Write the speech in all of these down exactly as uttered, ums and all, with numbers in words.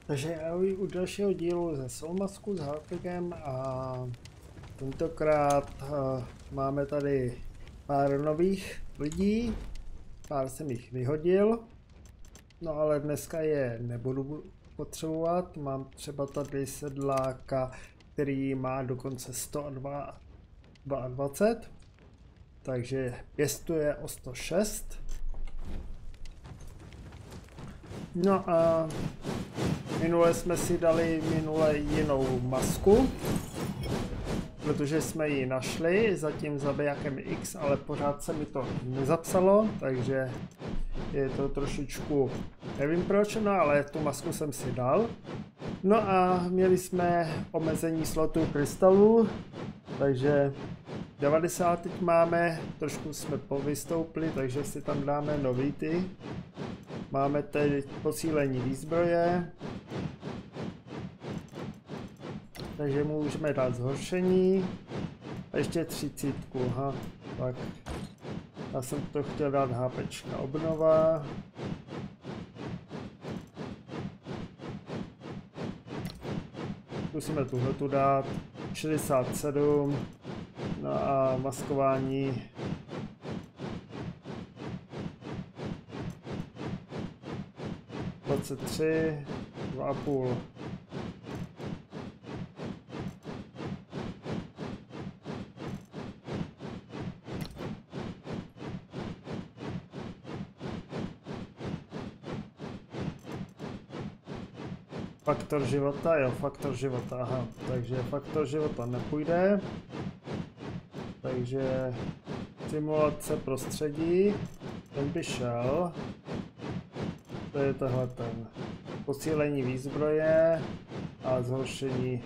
Takže ahoj u dalšího dílu ze Soulmasku s Harpigem a tentokrát uh, máme tady pár nových lidí, pár jsem jich vyhodil, no ale dneska je nebudu potřebovat, mám třeba tady sedláka, který má dokonce sto dvacet dva, takže pěstuje o sto šest. No a minule jsme si dali minule jinou masku, protože jsme ji našli zatím zabijákem X, ale pořád se mi to nezapsalo, takže je to trošičku, nevím proč, no ale tu masku jsem si dal. No a měli jsme omezení slotů krystalů, takže devadesát teď máme, trošku jsme povystoupili, takže si tam dáme nový ty. Máme teď posílení výzbroje, takže můžeme dát zhoršení a ještě třicítku, aha, tak já jsem to chtěl dát HPčka obnova. Musíme tuhletu dát šedesát sedm, no a maskování dvacet tři, dva a půl. Faktor života, jo, faktor života, aha, takže faktor života nepůjde, takže simulace prostředí, ten by šel, to je tohle ten, posílení výzbroje a zhoršení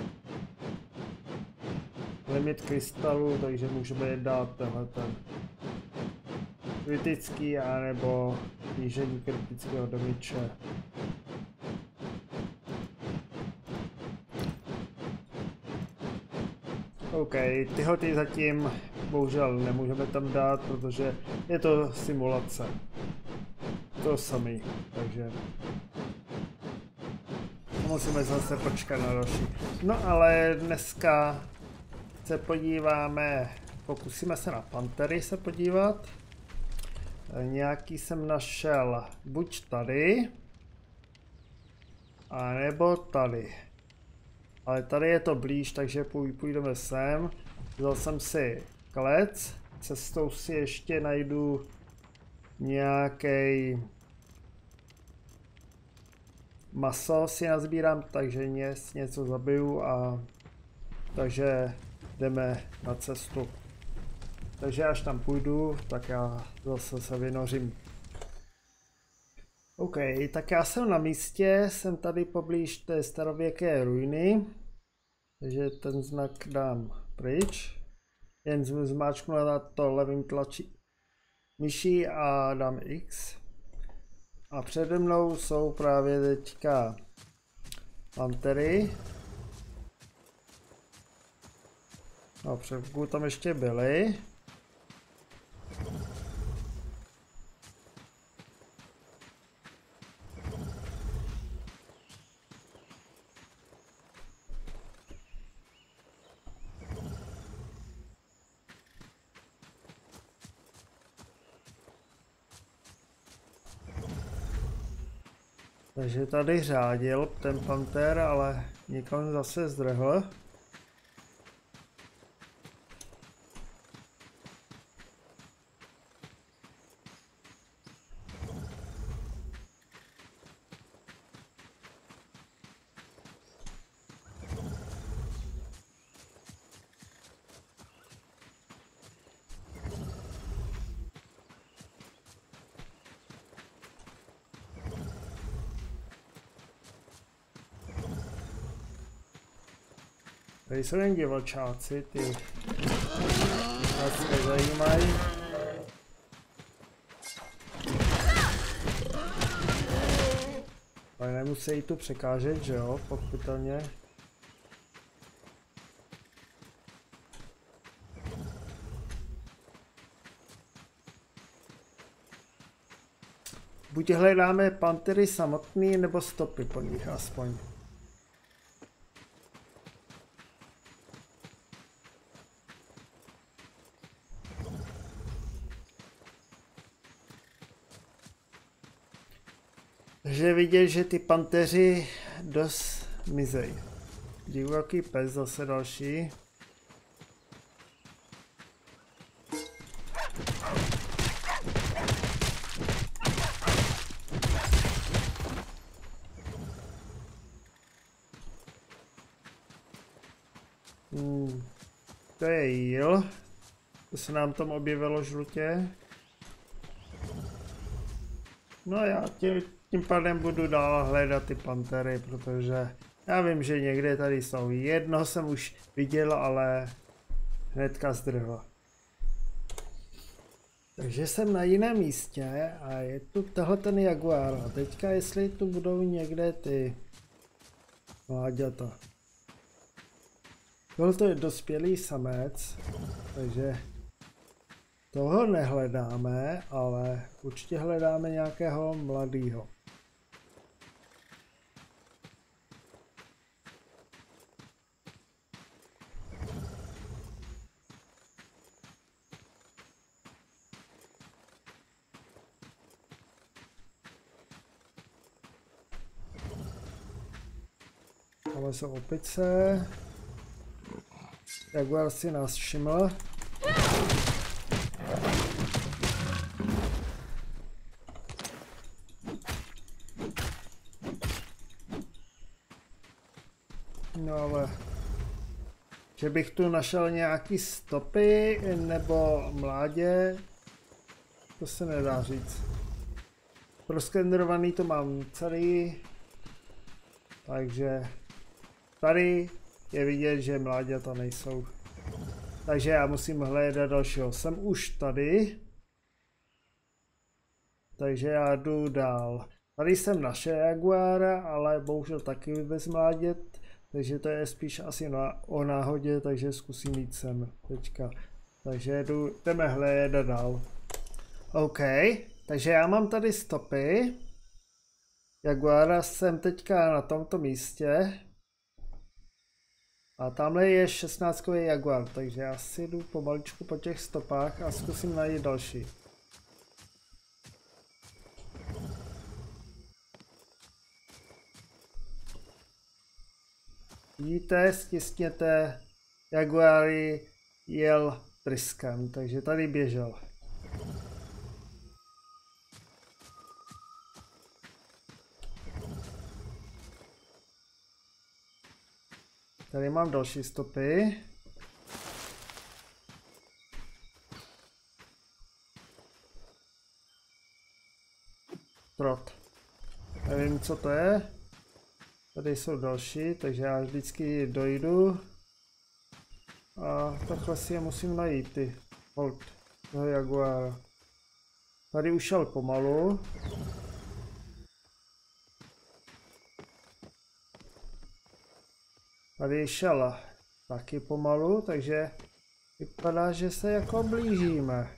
limit krystalů, takže můžeme dát tenhle ten kritický, anebo snížení kritického damiče. OK, tyhle ty zatím bohužel nemůžeme tam dát, protože je to simulace. To samý, takže musíme zase počkat na další. No ale dneska se podíváme, pokusíme se na pantery se podívat. Nějaký jsem našel buď tady, a nebo tady. Ale tady je to blíž, takže půjdeme sem. Vzal jsem si klec, cestou si ještě najdu nějaký maso si nazbírám, takže něco zabiju a takže jdeme na cestu. Takže až tam půjdu, tak já zase se vynořím. OK, tak já jsem na místě, jsem tady poblíž té starověké ruiny, takže ten znak dám pryč, jen zmáčknu na to levým tlačí myší a dám X. A přede mnou jsou právě teďka pantery. No, před chvilkou tam ještě byly. Takže tady řádil ten panter, ale nikam zase zdrhl. Tady jsou jen divočáci, ty nás nezajímají. Ale nemusí tu překážet, že jo, pochopitelně. buď hledáme pantery samotný, nebo stopy po nich aspoň. Takže vidět, že ty panteři dost mizej. Divoký pes, zase další. Hmm. To je jíl. To se nám tam objevilo žlutě. No já tím, tím pádem budu dál hledat ty pantery, protože já vím, že někde tady jsou. Jedno jsem už viděl, ale hnedka zdrhlo. Takže jsem na jiném místě a je tu tohle ten jaguár. A teďka jestli tu budou někde ty mláďata. Tohle je dospělý samec, takže toho nehledáme, ale určitě hledáme nějakého mladýho. Tohle jsou opice. Jaguar si nás všiml. No ale, že bych tu našel nějaký stopy nebo mládě, to se nedá říct. Proskenderovaný to mám celý, takže tady je vidět, že mláďata nejsou. Takže já musím hledat dalšího. Jsem už tady, takže já jdu dál. Tady jsem našel jaguára, ale bohužel taky bez mládět. Takže to je spíš asi na, o náhodě, takže zkusím jít sem teďka. Takže jdu, jdeme hledat dál. OK, takže já mám tady stopy. Jaguára jsem teďka na tomto místě. A tamhle je šestnáctkový jaguár, takže já si jdu pomaličku po těch stopách a zkusím najít další. Vidíte, stisněte, jaguáry jel tryskem, takže tady běžel. Tady mám další stopy. Trot. Nevím, co to je. Tady jsou další, takže já vždycky dojdu. A takhle si je musím najít, ty hold toho jaguára. Tady už šel pomalu. Tady šel taky pomalu, takže vypadá, že se jako blížíme.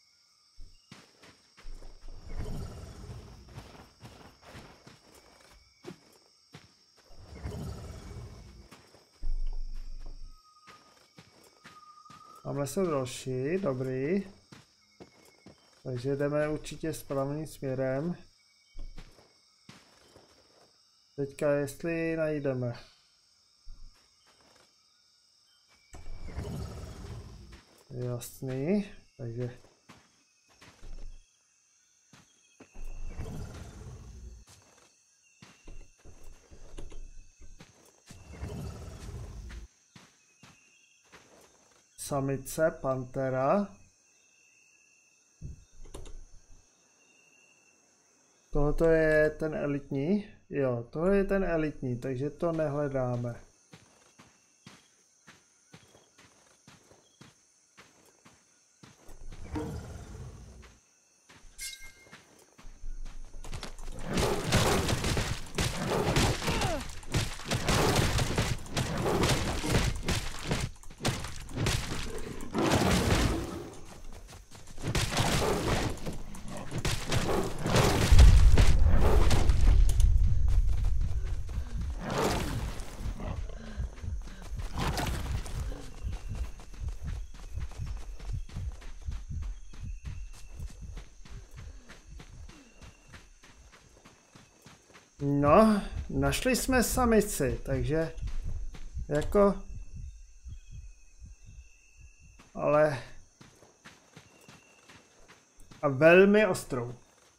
Máme se další, dobrý. Takže jdeme určitě správným směrem. Teďka jestli najdeme. Jasný, takže samice, pantera. Tohle je ten elitní, jo, tohle je ten elitní, takže to nehledáme. No, našli jsme samici, takže jako, ale a velmi ostrou.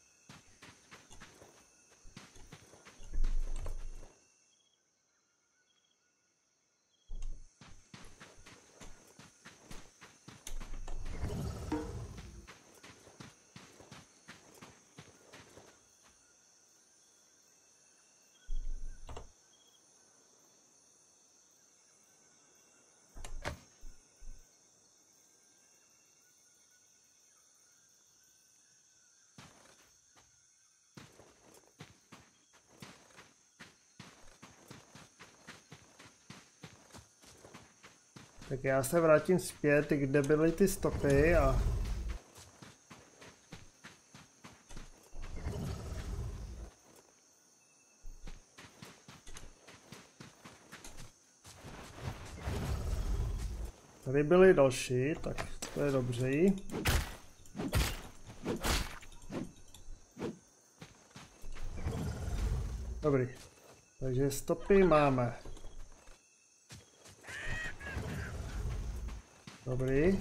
Tak já se vrátím zpět, kde byly ty stopy a... Tady byly další, tak to je dobře. Dobrý, takže stopy máme. Dobrý.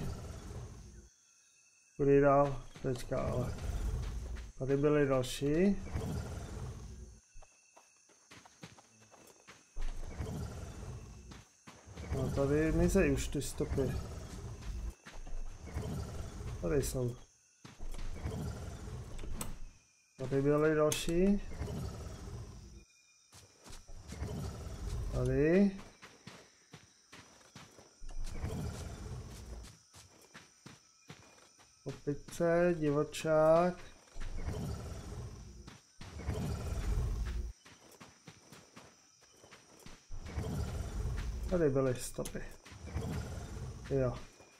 Kudy dál? Teďka, ale. Tady byly další. No tady mizejí už ty stopy. Tady jsou. Tady byly další. Tady. Opice, divočák. Tady byly stopy. Jo.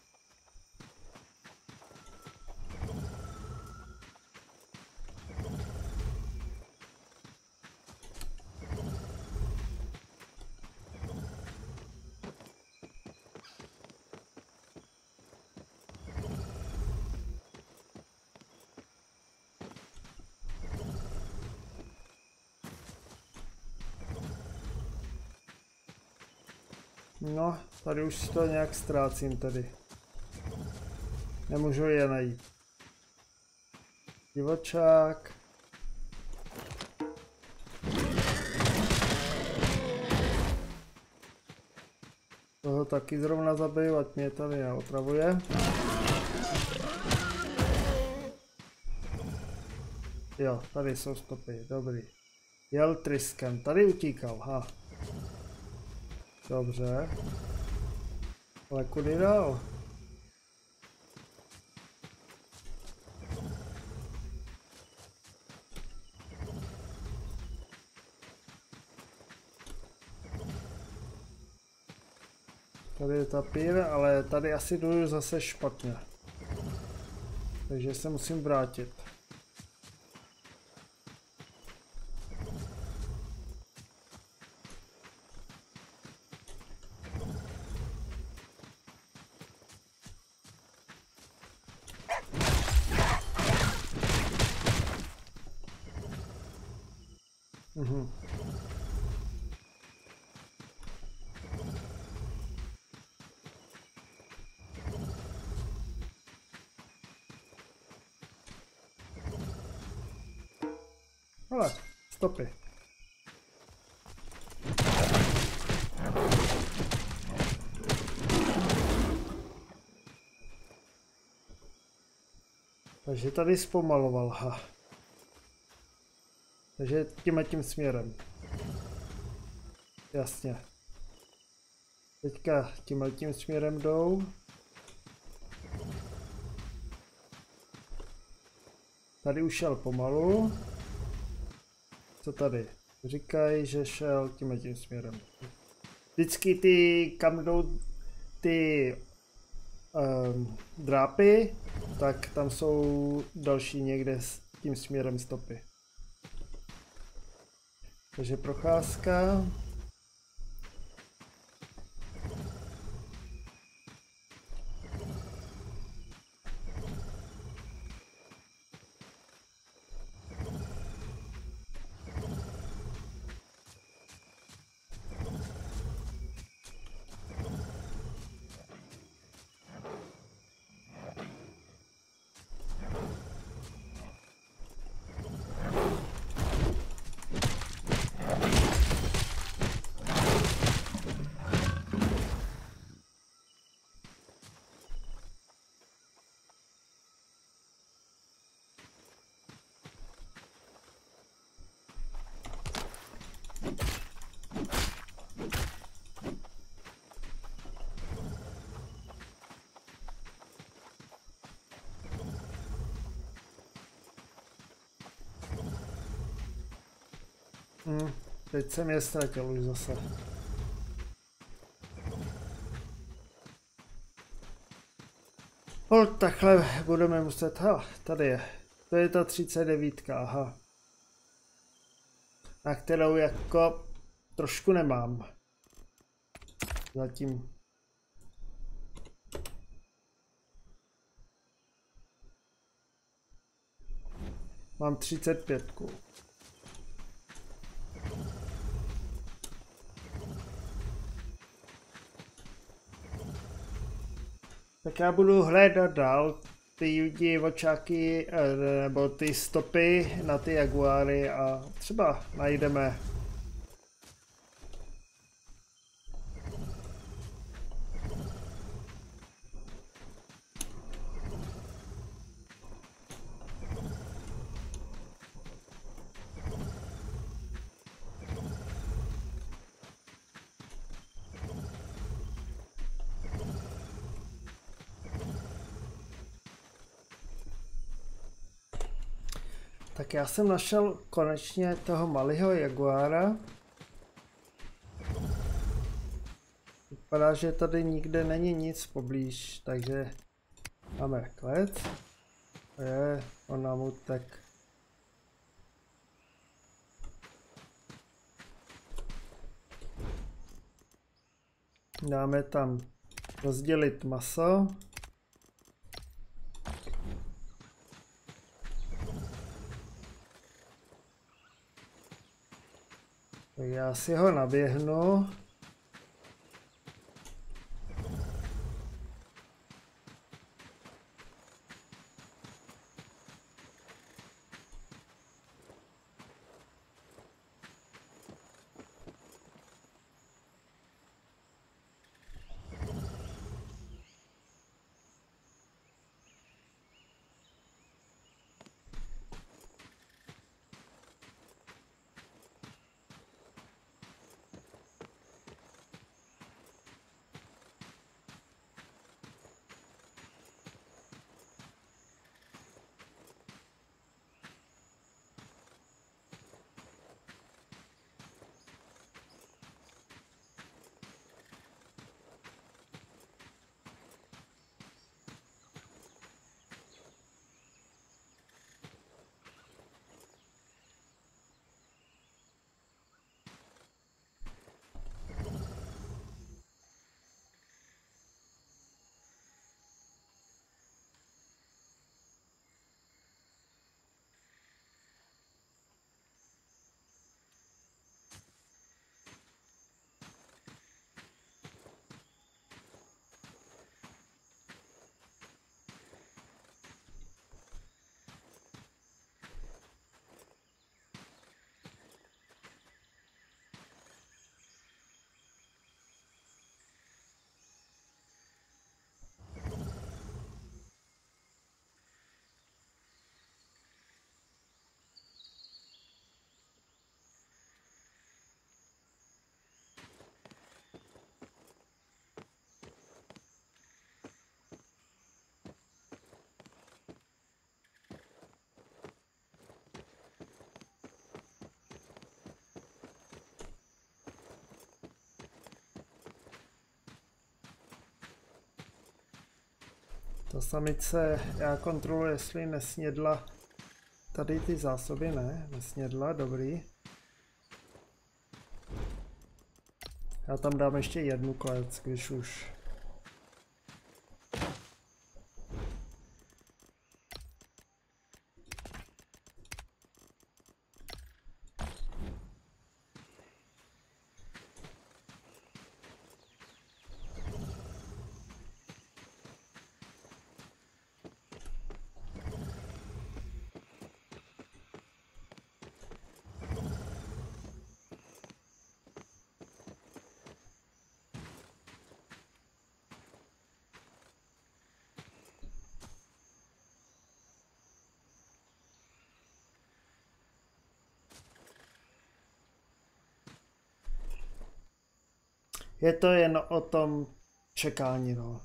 No, tady už to nějak ztrácím tady. Nemůžu je najít. Divočák. Toho taky zrovna zabiju, ať mě tady neotravuje. Jo, tady jsou stopy, dobrý. Jel tryskem, tady utíkal, ha. Dobře. Ale kudy dál? Tady je tapír, ale tady asi jdu zase špatně. Takže se musím vrátit. Mhm. Ale, stopy. Takže tady zpomaloval, ha. Takže tím a tím směrem. Jasně. Teďka tím a tím směrem jdou. Tady už šel pomalu. Co tady? Říkají, že šel tím a tím směrem. Vždycky ty, kam jdou ty um, drápy, tak tam jsou další někde s tím směrem stopy. Takže procházka. Hm, teď jsem je ztratil už zase. No, takhle budeme muset, ha, tady je. To je ta třicet devět, aha. Na kterou jako trošku nemám. Zatím. Mám třicet pět. Tak já budu hledat dál ty divočáky, nebo ty stopy na ty jaguáry a třeba najdeme. Tak já jsem našel konečně toho malého jaguára. Vypadá, že tady nikde není nic poblíž, takže máme klec. To je, on nám utek. Dáme tam rozdělit maso. Tak já si ho naběhnu. Ta samice, já kontroluji, jestli nesnědla tady ty zásoby, ne, nesnědla, dobrý. Já tam dám ještě jednu klec, když už. Je to jen o tom čekání, no.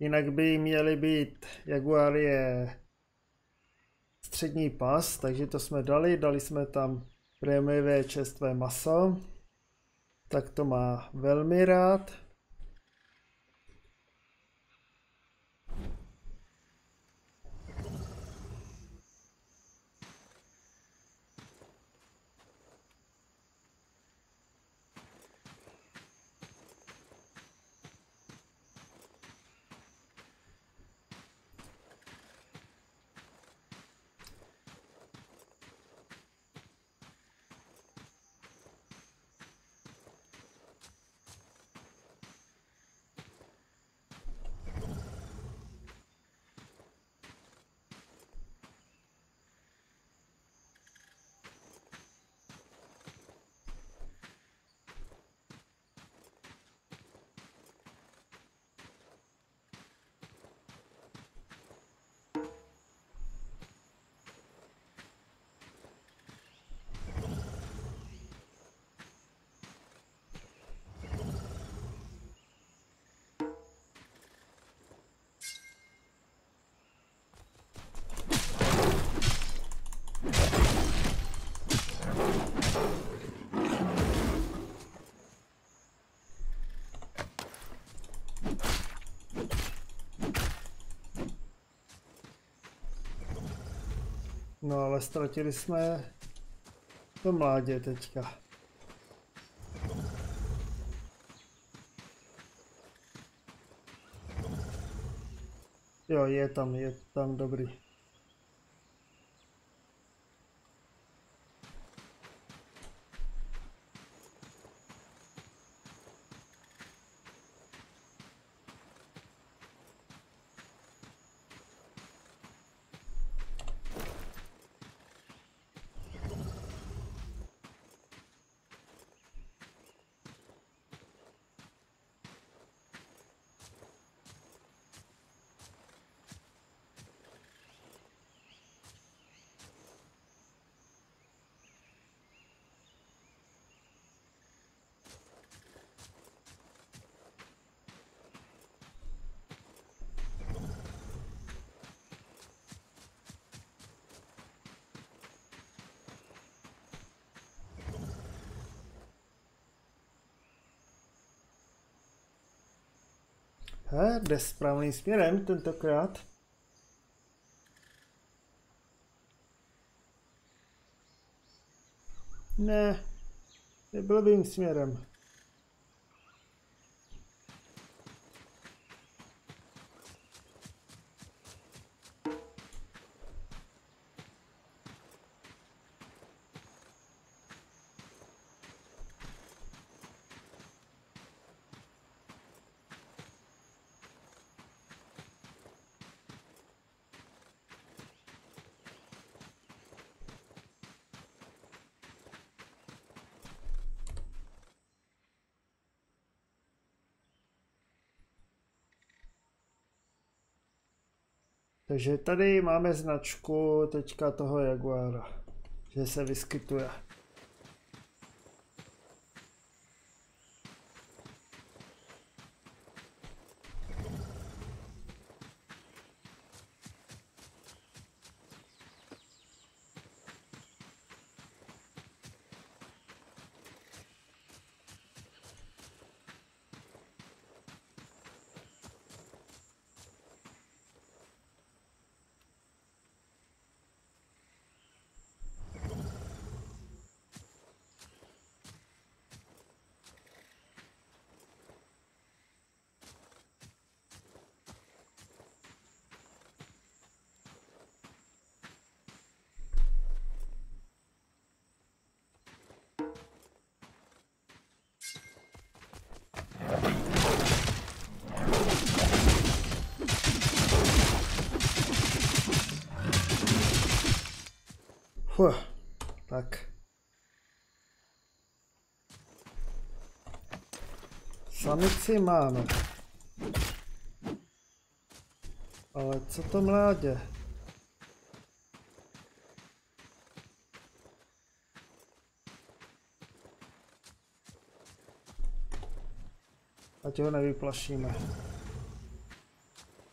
Jinak by měly být, Jaguar je střední pas, takže to jsme dali, dali jsme tam prémiové čerstvé maso, tak to má velmi rád. No ale ztratili jsme to mládě teďka. Jo, je tam, je tam, dobrý. He, jde správným směrem tentokrát. Ne, nebyl blbým směrem. Takže tady máme značku teďka toho Jaguara, že se vyskytuje. Fuh, tak. Samici máme. Ale co to mládě? Ať ho nevyplašíme.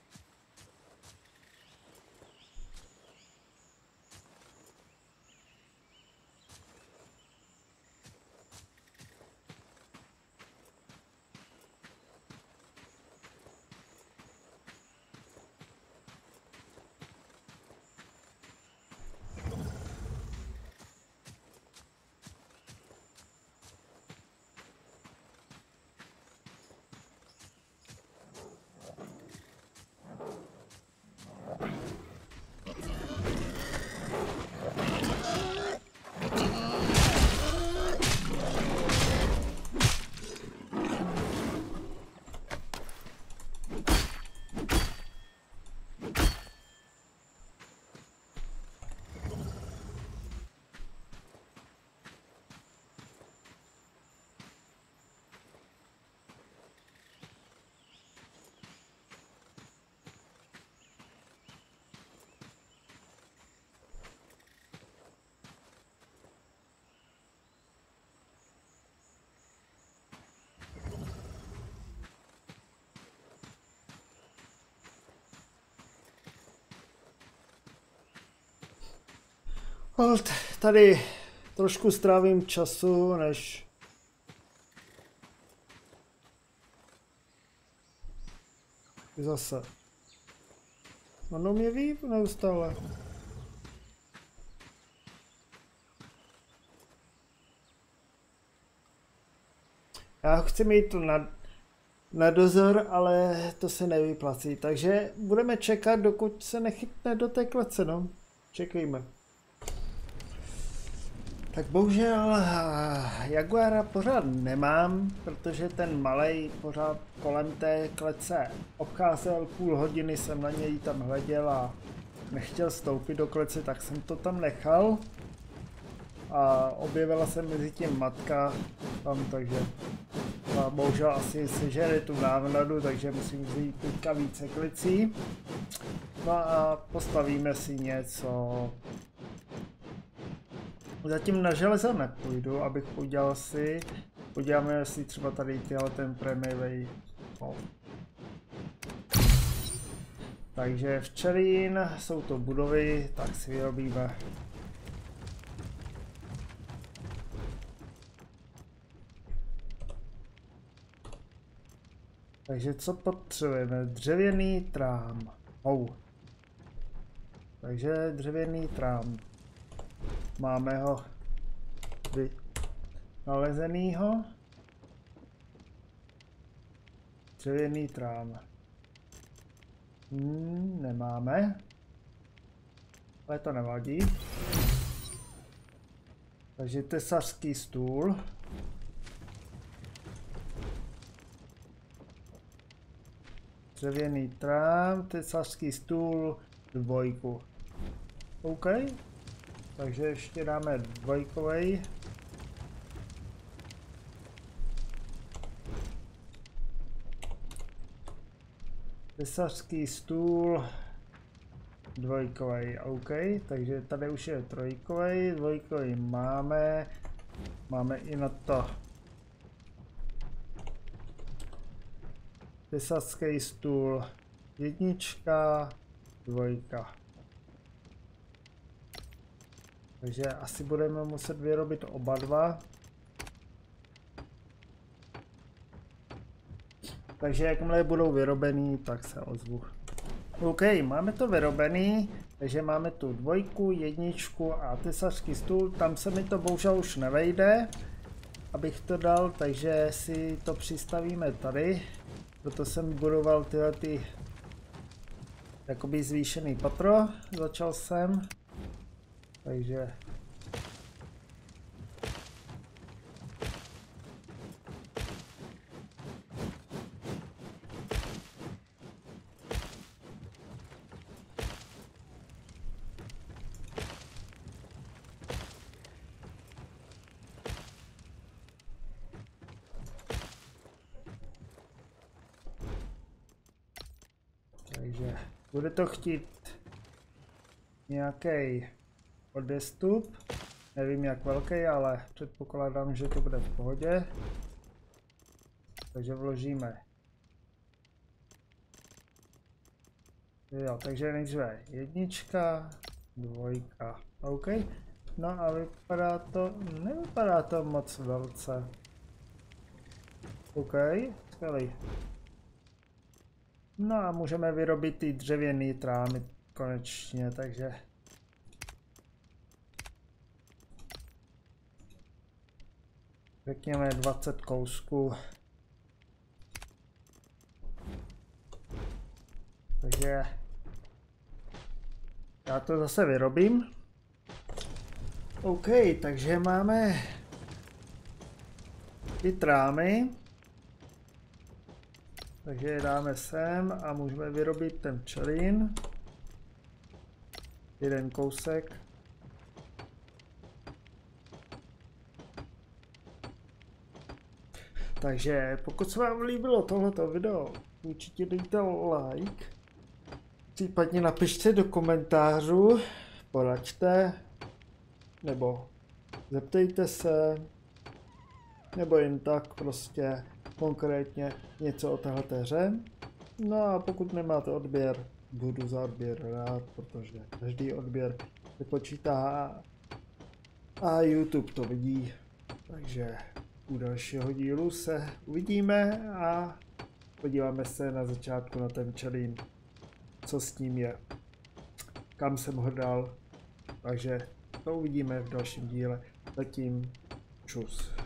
Hold, tady trošku strávím času, než zase. Ono mě ví neustále. Já chci mít to na, na dozor, ale to se nevyplací, takže budeme čekat, dokud se nechytne do té klece, no. Čekejme. Tak bohužel Jaguara pořád nemám, protože ten malej pořád kolem té klece obcházel, půl hodiny jsem na něj tam hleděl a nechtěl stoupit do klece, tak jsem to tam nechal. A objevila se mezi tím matka tam, takže a bohužel asi sežere tu návnadu, takže musím vzít teďka více klicí. No a postavíme si něco. Zatím na železo nepůjdu, abych udělal si. Podíváme si třeba tady tyhle ten prémiový. No. Takže včelín, jsou to budovy, tak si vyrobíme. Takže co potřebujeme? Dřevěný trám. Oh. Takže dřevěný trám. Máme ho nalezenýho. Dřevěný trám. Hmm, nemáme. Ale to nevadí. Takže tesařský stůl. Dřevěný trám, tesařský stůl, dvojku. OK. Takže ještě dáme dvojkovej. Tesařský stůl, dvojkovej, OK. Takže tady už je trojkovej, dvojkovej máme. Máme i na to. Tesařský stůl, jednička, dvojka. Takže asi budeme muset vyrobit oba dva. Takže jakmile budou vyrobený, tak se ozvu. OK, máme to vyrobený, takže máme tu dvojku, jedničku a tesařský stůl. Tam se mi to bohužel už nevejde, abych to dal, takže si to přistavíme tady. Proto jsem budoval tyhle ty jakoby zvýšený patro, začal jsem. Takže Takže bude to chtít nějaký odestup, nevím jak velký, ale předpokládám, že to bude v pohodě. Takže vložíme. Jo, takže nejdříve jednička, dvojka, OK. No a vypadá to, nevypadá to moc velce. OK, skvělý. No a můžeme vyrobit ty dřevěný trámy konečně, takže řekněme dvacet kousků. Takže já to zase vyrobím. OK, takže máme ty trámy. Takže je dáme sem a můžeme vyrobit ten včelín. Jeden kousek. Takže pokud se vám líbilo tohleto video, určitě dejte like. Případně napište do komentářů, poraďte, nebo zeptejte se, nebo jen tak prostě konkrétně něco o téhleté hře. No a pokud nemáte odběr, budu za odběr rád, protože každý odběr se počítá A YouTube to vidí, takže u dalšího dílu se uvidíme a podíváme se na začátku na ten čelín, co s ním je, kam jsem ho dal, takže to uvidíme v dalším díle. Zatím čus.